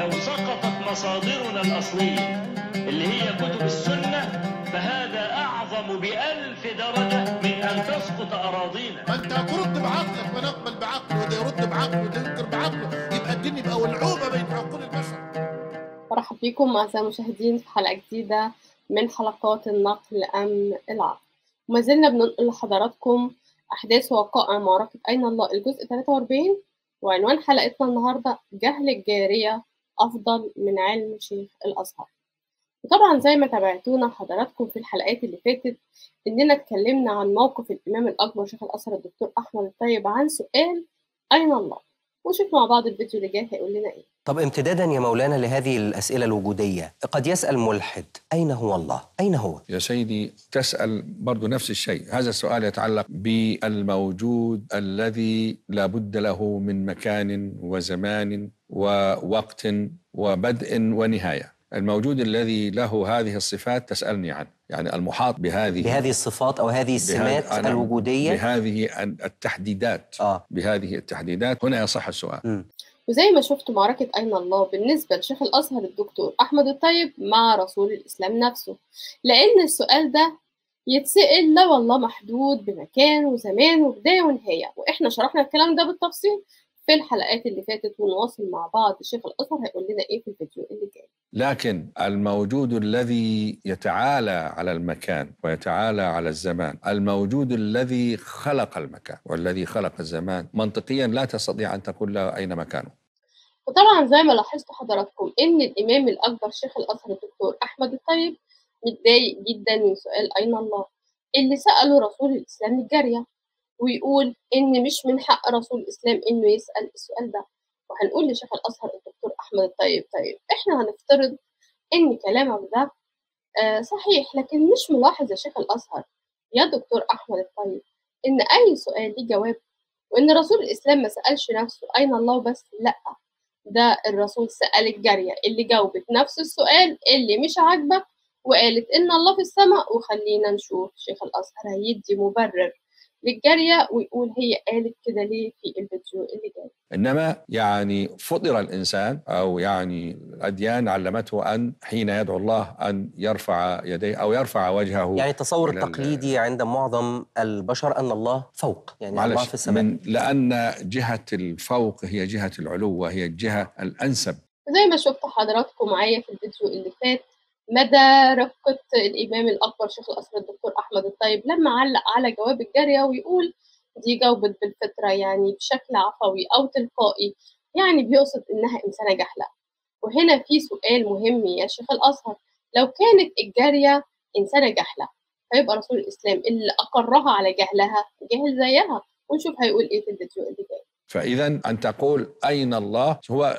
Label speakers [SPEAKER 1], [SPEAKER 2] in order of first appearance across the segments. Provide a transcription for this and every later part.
[SPEAKER 1] لو سقطت مصادرنا الأصلية اللي هي كتب السنة فهذا أعظم ب1000 درجة من أن تسقط أراضينا.
[SPEAKER 2] ما أنت هترد بعقلك، ما نقبل بعقله وده يرد بعقله وده ينكر بعقله، يبقى الدين يبقى ولعوبة بين عقول البشر.
[SPEAKER 3] مرحب بكم أعزائي المشاهدين في حلقة جديدة من حلقات النقل أم العقل. وما زلنا بننقل لحضراتكم أحداث ووقائع معركة أين الله الجزء 43، وعنوان حلقتنا النهاردة جهل الجارية أفضل من علم شيخ الأزهر. وطبعا زي ما تابعتونا حضراتكم في الحلقات اللي فاتت إننا اتكلمنا عن موقف الإمام الأكبر شيخ الأزهر الدكتور أحمد الطيب عن سؤال أين الله، ونشوف مع بعض الفيديو اللي جاي هيقول لنا إيه.
[SPEAKER 4] طب امتدادا يا مولانا لهذه الأسئلة الوجودية، قد يسأل ملحد أين هو الله؟ أين هو؟
[SPEAKER 5] يا سيدي تسأل برضو نفس الشيء. هذا السؤال يتعلق بالموجود الذي لا بد له من مكان وزمان ووقت وبدء ونهاية. الموجود الذي له هذه الصفات تسألني عنه، يعني المحاط بهذه
[SPEAKER 4] الصفات أو هذه السمات الوجودية،
[SPEAKER 5] بهذه التحديدات بهذه التحديدات، هنا يصح السؤال.
[SPEAKER 3] وزي ما شفتوا معركة أين الله بالنسبة لشيخ الأزهر الدكتور أحمد الطيب مع رسول الإسلام نفسه، لأن السؤال ده يتسأل لا والله محدود بمكان وزمان وبداية ونهاية، وإحنا شرحنا الكلام ده بالتفصيل في الحلقات اللي فاتت، ونواصل مع بعض شيخ الأزهر هيقول لنا إيه في الفيديو اللي جاي.
[SPEAKER 5] لكن الموجود الذي يتعالى على المكان ويتعالى على الزمان، الموجود الذي خلق المكان والذي خلق الزمان، منطقيا لا تستطيع أن تقول له أين مكانه.
[SPEAKER 3] وطبعا زي ما لاحظتوا حضراتكم إن الإمام الأكبر شيخ الأزهر الدكتور أحمد الطيب متضايق جدا من سؤال أين الله اللي سأله رسول الإسلام الجارية، ويقول إن مش من حق رسول الإسلام إنه يسأل السؤال ده. وهنقول لشيخ الأزهر الدكتور أحمد الطيب طيب إحنا هنفترض إن كلامك ده صحيح، لكن مش ملاحظ يا شيخ الأزهر يا دكتور أحمد الطيب إن أي سؤال ليه جواب، وإن رسول الإسلام ما سألش نفسه أين الله بس، لأ ده الرسول سأل الجارية اللي جاوبت نفس السؤال اللي مش عاجبك وقالت إن الله في السماء. وخلينا نشوف شيخ الأزهر هيدي مبرر للجارية ويقول هي قالت كده ليه في الفيديو اللي جاي.
[SPEAKER 5] إنما يعني فطر الإنسان أو يعني الأديان علمته أن حين يدعو الله أن يرفع يديه أو يرفع وجهه.
[SPEAKER 4] يعني التصور التقليدي عند معظم البشر أن الله فوق، يعني الله في السماء،
[SPEAKER 5] لأن جهة الفوق هي جهة العلو وهي الجهة الأنسب.
[SPEAKER 3] زي ما شفتوا حضراتكم معايا في الفيديو اللي فات مدى رقة الإمام الأكبر شيخ الأزهر الدكتور أحمد الطيب لما علق على جواب الجارية ويقول دي جاوبت بالفطرة، يعني بشكل عفوي أو تلقائي، يعني بيقصد إنها إنسانة جهلة. وهنا في سؤال مهم يا شيخ الأزهر، لو كانت الجارية إنسانة جهلة فيبقى رسول الإسلام اللي أقرها على جهلها جاهل زيها، ونشوف هيقول إيه في الفيديو اللي جاي.
[SPEAKER 5] فإذا أن تقول أين الله، هو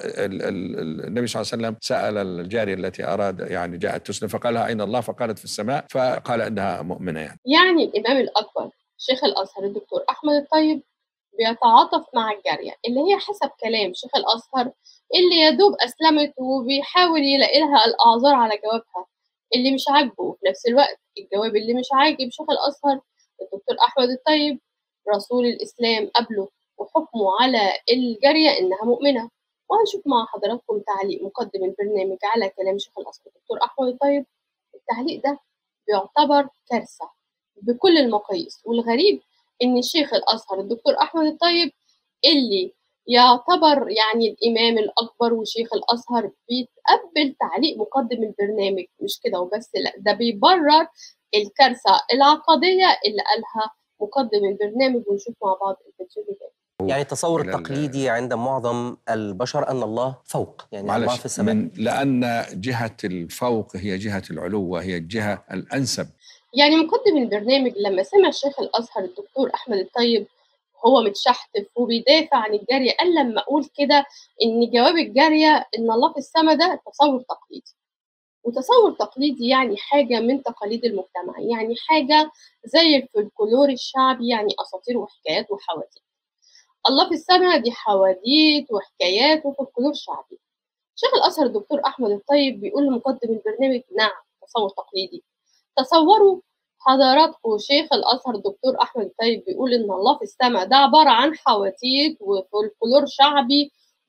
[SPEAKER 5] النبي صلى الله عليه وسلم سأل الجارية التي أراد يعني جاءت تسلم فقال لها أين الله، فقالت في السماء، فقال أنها مؤمنة. يعني
[SPEAKER 3] الإمام الأكبر شيخ الأزهر الدكتور أحمد الطيب بيتعاطف مع الجارية اللي هي حسب كلام شيخ الأزهر اللي يدوب أسلمت وبيحاول يلاقي لها الأعذار على جوابها اللي مش عاجبه، وفي نفس الوقت الجواب اللي مش عاجب شيخ الأزهر الدكتور أحمد الطيب رسول الإسلام قبله وحكمه على الجارية إنها مؤمنة. وهنشوف مع حضراتكم تعليق مقدم البرنامج على كلام شيخ الأزهر الدكتور أحمد الطيب. التعليق ده بيعتبر كارثة بكل المقاييس، والغريب إن الشيخ الأزهر الدكتور أحمد الطيب اللي يعتبر يعني الإمام الأكبر وشيخ الأزهر بيتقبل تعليق مقدم البرنامج، مش كده وبس، لا ده بيبرر الكارثة العقدية اللي قالها مقدم البرنامج. ونشوف مع بعض الفيديو اللي جاي.
[SPEAKER 4] يعني التصور التقليدي عند معظم البشر أن الله فوق، يعني الله في السماء،
[SPEAKER 5] لأن جهة الفوق هي جهة العلو وهي الجهة الأنسب.
[SPEAKER 3] يعني مقدم البرنامج لما سمع شيخ الأزهر الدكتور أحمد الطيب هو متشحتف وبيدافع عن الجارية، قال لما أقول كده إن جواب الجارية إن الله في السماء ده تصور تقليدي، وتصور تقليدي يعني حاجة من تقاليد المجتمع، يعني حاجة زي الفولكلور الشعبي، يعني أساطير وحكايات وحواديت. الله في السماء دي حواديت وحكايات وفولكلور شعبي. شيخ الأزهر الدكتور أحمد الطيب بيقول لمقدم البرنامج نعم تصور تقليدي. تصوروا حضراتكم شيخ الأزهر الدكتور أحمد الطيب بيقول إن الله في السماء ده عبارة عن حواديت وفولكلور شعبي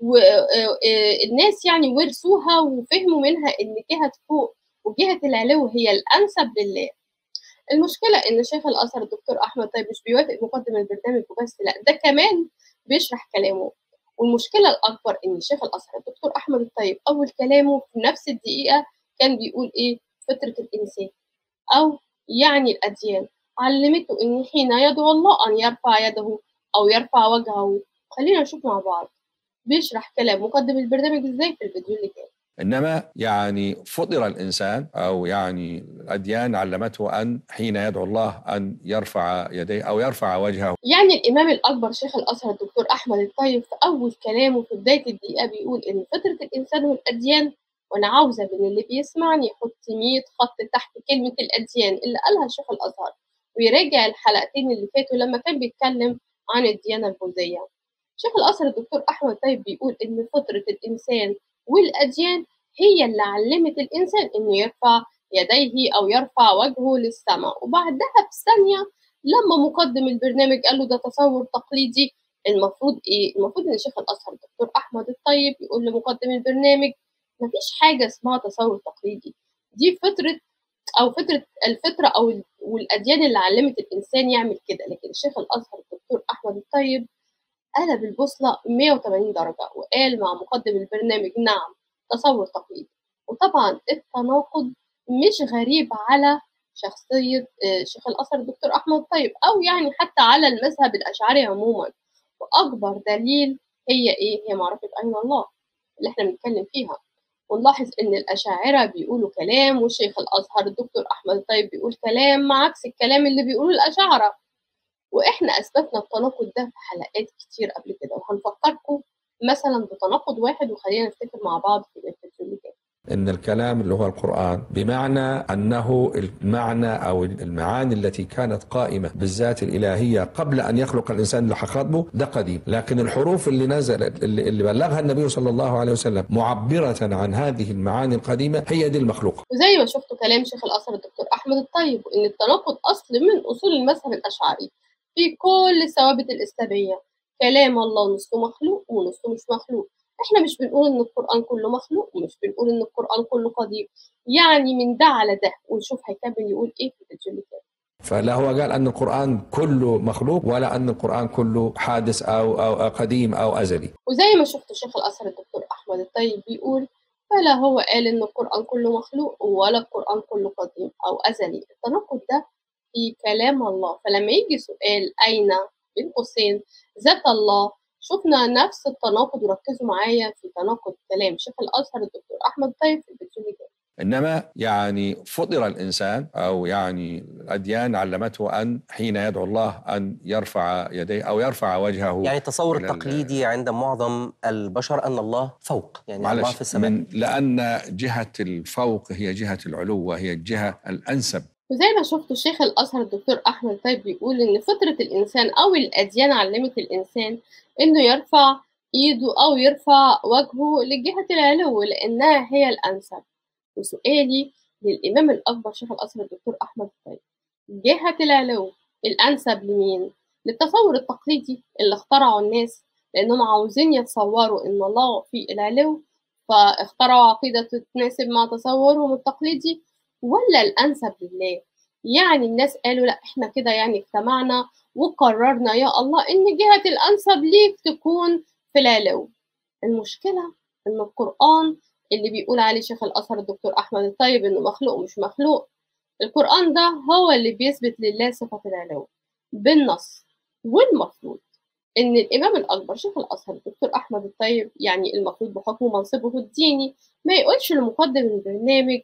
[SPEAKER 3] والناس يعني ورثوها وفهموا منها إن جهة فوق وجهة العلو هي الأنسب لله. المشكلة إن شيخ الأزهر الدكتور أحمد طيب مش بيوافق مقدم البرنامج وبس، لأ ده كمان بيشرح كلامه. والمشكلة الأكبر إن شيخ الأزهر الدكتور أحمد الطيب أول كلامه في نفس الدقيقة كان بيقول إيه؟ فطرة الإنسان أو يعني الأديان علمته إن حين يدعو الله أن يرفع يده أو يرفع وجهه. خلينا نشوف مع بعض بيشرح كلام مقدم البرنامج إزاي في الفيديو اللي جاي.
[SPEAKER 5] إنما يعني فطر الإنسان أو يعني الأديان علمته أن حين يدعو الله أن يرفع يديه أو يرفع وجهه.
[SPEAKER 3] يعني الإمام الأكبر شيخ الأزهر الدكتور أحمد الطيب في أول كلامه في بداية الدقيقة بيقول إن فطرة الإنسان والأديان، وأنا عاوزة من اللي بيسمعني يحط 100 خط تحت كلمة الأديان اللي قالها شيخ الأزهر ويراجع الحلقتين اللي فاتوا لما كان بيتكلم عن الديانة البوذية. شيخ الأزهر الدكتور أحمد الطيب بيقول إن فطرة الإنسان والأديان هي اللي علمت الإنسان إنه يرفع يديه أو يرفع وجهه للسماء. وبعدها بثانية لما مقدم البرنامج قال له ده تصور تقليدي، المفروض إيه؟ المفروض إن شيخ الأزهر الدكتور أحمد الطيب يقول لمقدم البرنامج مفيش حاجة اسمها تصور تقليدي، دي فطرة أو فطرة الفطرة أو والأديان اللي علمت الإنسان يعمل كده. لكن الشيخ الأزهر الدكتور أحمد الطيب قلب البوصلة 180 درجة وقال مع مقدم البرنامج نعم تصور تقليدي. وطبعا التناقض مش غريب على شخصية شيخ الأزهر الدكتور أحمد الطيب أو يعني حتى على المذهب الأشعري عموما. وأكبر دليل هي إيه؟ هي معرفة أين الله اللي إحنا بنتكلم فيها. ونلاحظ إن الأشاعرة بيقولوا كلام والشيخ الأزهر الدكتور أحمد الطيب بيقول كلام عكس الكلام اللي بيقولوه الأشاعرة. وإحنا أثبتنا التناقض ده في حلقات كتير قبل كده، وهنفكركم مثلا بتناقض واحد وخلينا نفتكر مع بعض في الفيديو اللي جاي.
[SPEAKER 5] إن الكلام اللي هو القرآن بمعنى أنه المعنى أو المعاني التي كانت قائمة بالذات الإلهية قبل أن يخلق الإنسان اللي خاطبه ده قديم، لكن الحروف اللي نزلت اللي بلغها النبي صلى الله عليه وسلم معبرة عن هذه المعاني القديمة هي دي المخلوقة.
[SPEAKER 3] وزي ما شفتوا كلام شيخ الأزهر الدكتور أحمد الطيب وإن التناقض أصل من أصول المذهب الأشعري في كل الثوابت الإسلامية. كلام الله نصه مخلوق ونصه مش مخلوق. احنا مش بنقول ان القرآن كله مخلوق ومش بنقول ان القرآن كله قديم، يعني من ده على ده. ونشوف هيكمل يقول ايه في الفيديو اللي جاي.
[SPEAKER 5] فلا هو قال أن القرآن كله مخلوق ولا أن القرآن كله حادث أو قديم أو أزلي.
[SPEAKER 3] وزي ما شفتوا شيخ الأزهر الدكتور أحمد الطيب بيقول فلا هو قال ان القرآن كله مخلوق ولا القرآن كله قديم أو أزلي. التناقض ده في كلام الله. فلما يجي سؤال أين بين قوسين ذات الله، شفنا نفس التناقض. وركزوا معايا في تناقض كلام شيخ الأزهر الدكتور أحمد الطيب في الفيديو اللي جاي.
[SPEAKER 5] إنما يعني فطر الإنسان أو يعني الأديان علمته أن حين يدعو الله أن يرفع يديه أو يرفع وجهه.
[SPEAKER 4] يعني التصور التقليدي عند معظم البشر أن الله فوق، يعني الله في السماء.
[SPEAKER 5] لأن جهة الفوق هي جهة العلو وهي الجهة الأنسب.
[SPEAKER 3] وزي ما شفتوا شيخ الأزهر الدكتور أحمد طيب بيقول إن فطرة الإنسان أو الأديان علمت الإنسان إنه يرفع إيده أو يرفع وجهه لجهة العلو لأنها هي الأنسب. وسؤالي للإمام الأكبر شيخ الأزهر الدكتور أحمد طيب، جهة العلو الأنسب لمين؟ للتصور التقليدي اللي اخترعه الناس لأنهم عاوزين يتصوروا إن الله في العلو فاخترعوا عقيدة تتناسب مع تصورهم التقليدي، ولا الأنسب لله؟ يعني الناس قالوا لا احنا كده يعني اجتمعنا وقررنا يا الله إن جهة الأنسب ليك تكون في العلو. المشكلة إن القرآن اللي بيقول عليه شيخ الأزهر الدكتور أحمد الطيب إنه مخلوق مش مخلوق، القرآن ده هو اللي بيثبت لله صفة العلو بالنص. والمفروض إن الإمام الأكبر شيخ الأزهر الدكتور أحمد الطيب يعني المفروض بحكم منصبه الديني ما يقولش لمقدم البرنامج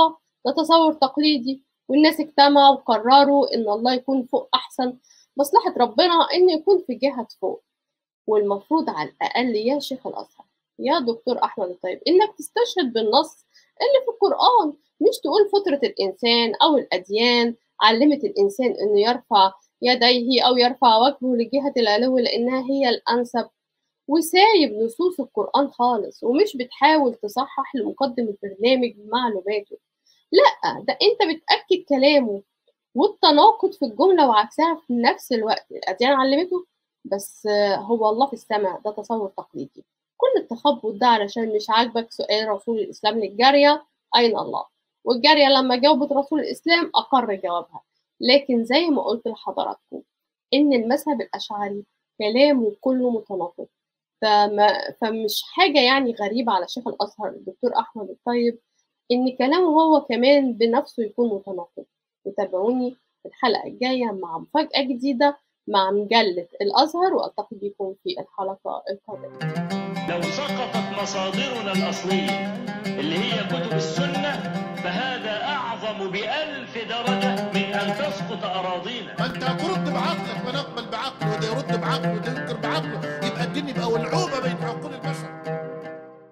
[SPEAKER 3] ده تصور تقليدي والناس اجتمعوا وقرروا إن الله يكون فوق أحسن، مصلحة ربنا إن يكون في جهة فوق. والمفروض على الأقل يا شيخ الأزهر يا دكتور أحمد الطيب إنك تستشهد بالنص اللي في القرآن، مش تقول فطرة الإنسان أو الأديان علمت الإنسان إنه يرفع يديه أو يرفع وجهه لجهة العلو لأنها هي الأنسب، وسايب نصوص القرآن خالص ومش بتحاول تصحح لمقدم البرنامج معلوماته. لأ، ده أنت بتأكد كلامه. والتناقض في الجملة وعكسها في نفس الوقت. الأديان علمته بس هو الله في السماء ده تصور تقليدي، كل التخبط ده علشان مش عاجبك سؤال رسول الإسلام للجارية أين الله؟ والجارية لما جاوبت رسول الإسلام أقر جوابها. لكن زي ما قلت لحضراتكم إن المذهب الأشعري كلامه كله متناقض، فمش حاجة يعني غريبة على شيخ الأزهر الدكتور أحمد الطيب إن كلامه هو كمان بنفسه يكون متناقض. وتابعوني في الحلقة الجاية مع مفاجأة جديدة مع مجلة الأزهر، وألتقي بكم في الحلقة القادمة.
[SPEAKER 1] لو سقطت مصادرنا الأصلية اللي هي كتب السنة فهذا أعظم ب1000 درجة من أن تسقط أراضينا.
[SPEAKER 2] ما انت هترد بعقلك، ما نقبل بعقله وده يرد بعقله وده ينكر بعقله، يبقى الدين يبقى ولعوبه بين عقول البشر.